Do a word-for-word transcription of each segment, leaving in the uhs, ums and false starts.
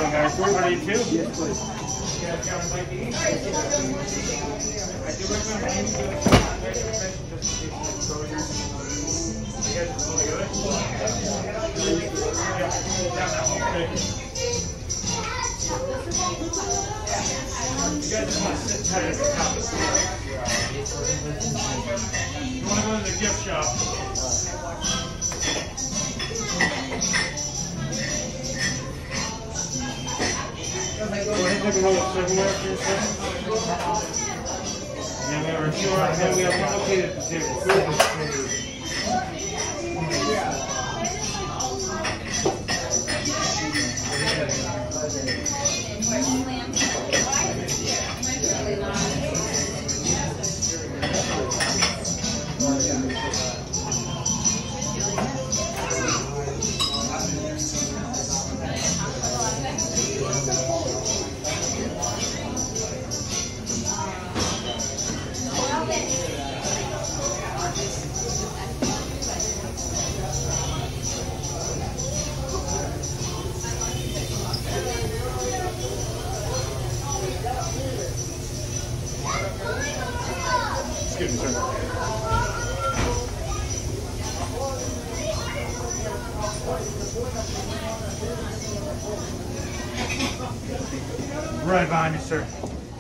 doing, guys? What are you too? Yes, please. I do recommend playing to the just in case of exposure. You guys are really good? Yeah. Okay. You guys just want to sit tight at the top. You want to go to the gift shop. Go ahead and take a roll of silverware for yourself. And then we have a few and then we have one located at the table. Excuse me, sir. Right behind you, sir.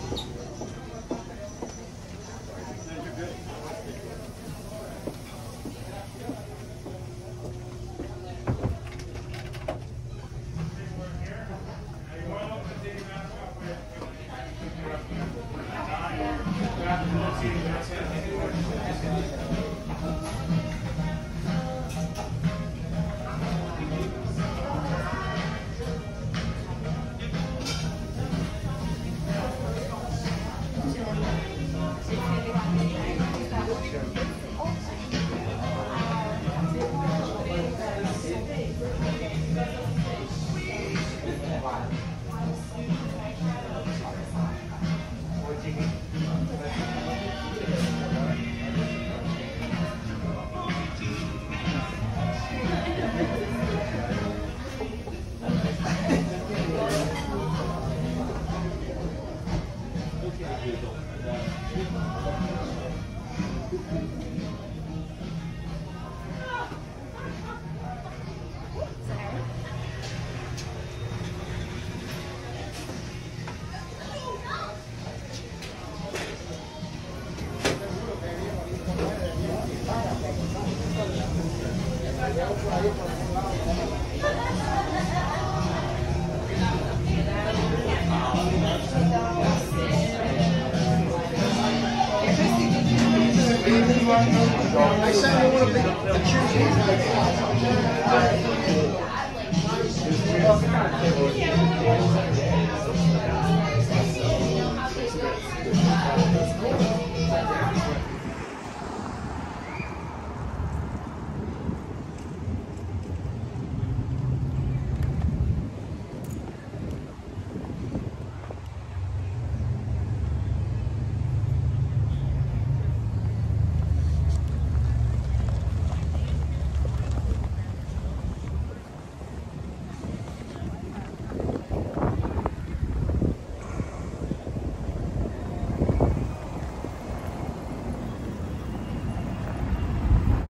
I said I want to be a cheerleader.